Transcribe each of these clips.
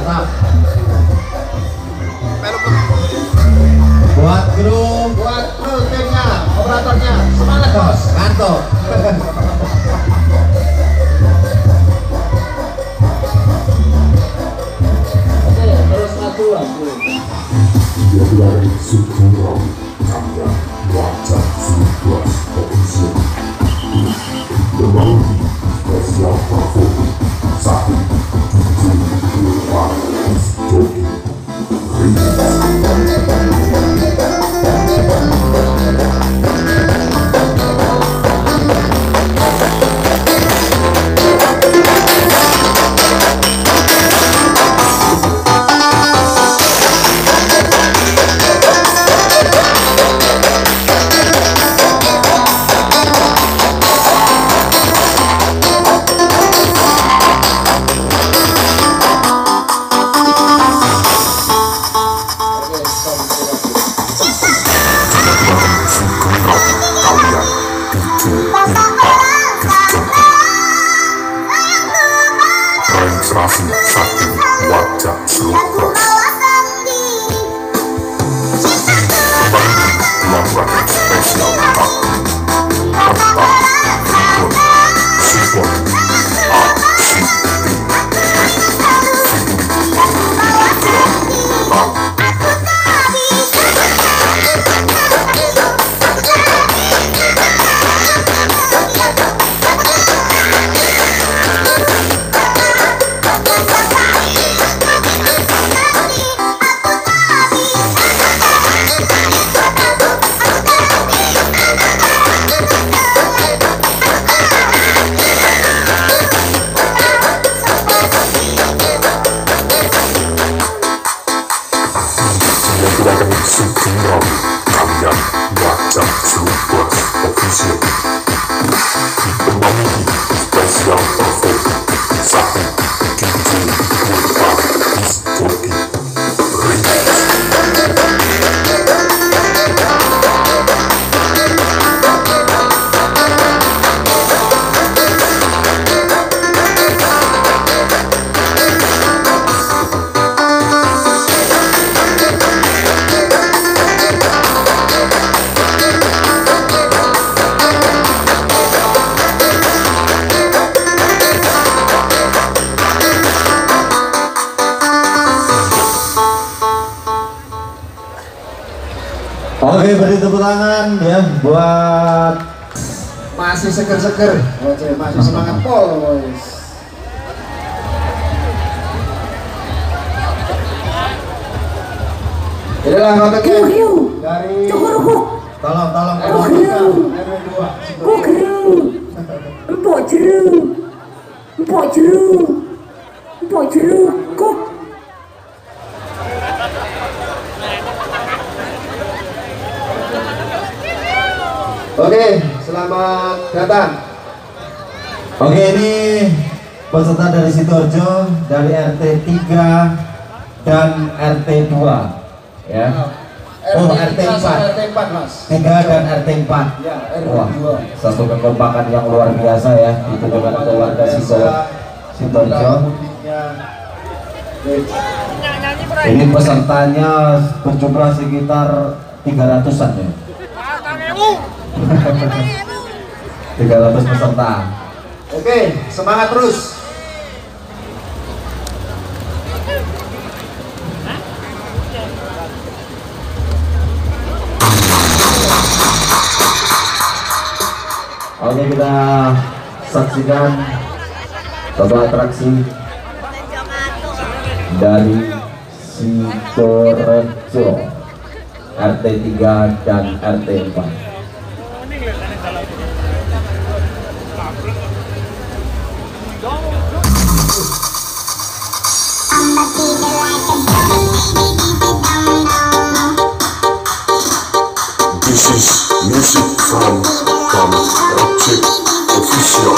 mantap. Buat grup timnya, operatornya, semangat bos. kantor. Oke, terus maju aku. Dari Sukuro, karya wajah sebuah official. Bermain spesial perform satu tujuh dua Toki registrasi satu wajah seluruh kembali dilakukan spesial aktif tentang ribut support Sukuro karya wajah seluruh official bermain spesial perform satu tujuh dua Toki Oke, beri tepuk tangan ya buat Masih seger-seger. Oke, masih semangat pol, boys. Inilah kontaknya dari tolong Oke, selamat datang. Oke, ini peserta dari Sidoarjo dari RT 3 dan RT 2 ya. Oh, RT 4. RT 4, Mas. 3 dan RT 4. Ya, RT Wah, 2. satu kekompakan yang luar biasa ya itu dengan keluarga Sidoarjo. Ini pesertanya berjumlah sekitar 300-an ya. 300 peserta. Oke, semangat terus. Oke, kita saksikan satu atraksi dari Sidoarjo RT 3 dan RT 4. This is music from Object Official.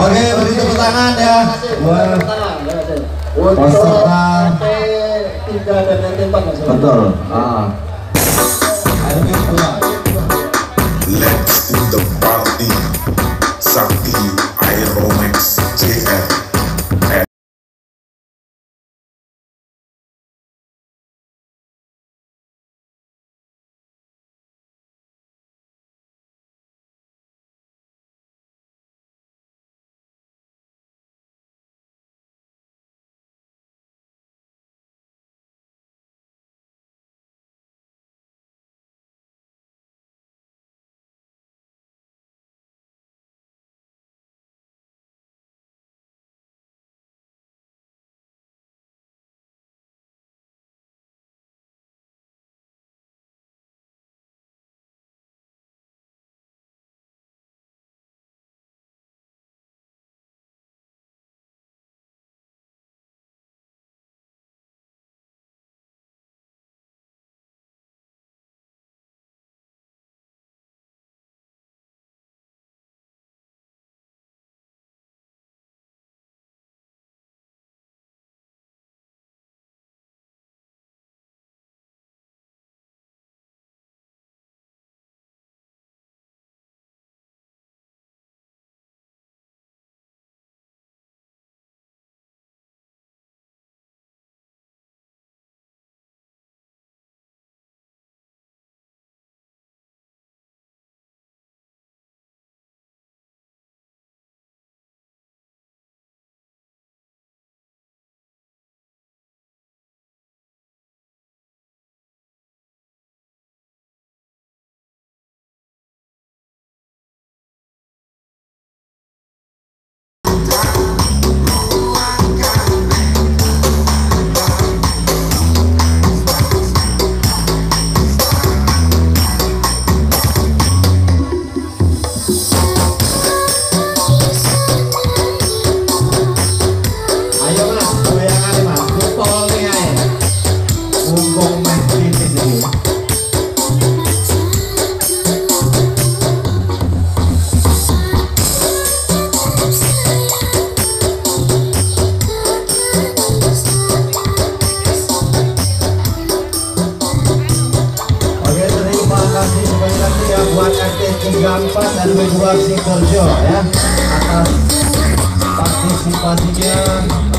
Oke, beri tepuk tangan ya. Buat peserta. Tiga dan nanti 4 Mas. Betul. Ayo kita. Let's do the party. Sakti Aeromax JR. buat RT 34 dan W2 Sidoarjo ya atas partisipasinya.